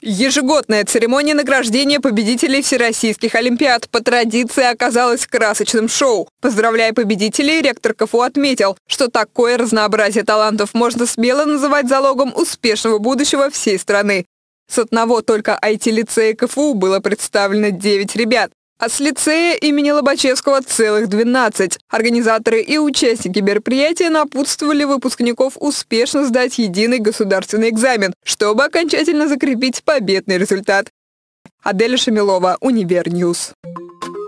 Ежегодная церемония награждения победителей всероссийских олимпиад по традиции оказалась красочным шоу. Поздравляя победителей, ректор КФУ отметил, что такое разнообразие талантов можно смело называть залогом успешного будущего всей страны. С одного только IT-лицея КФУ было представлено 9 ребят, а с лицея имени Лобачевского целых 12. Организаторы и участники мероприятия напутствовали выпускников успешно сдать единый государственный экзамен, чтобы окончательно закрепить победный результат. Аделя Шамилова, Универньюз.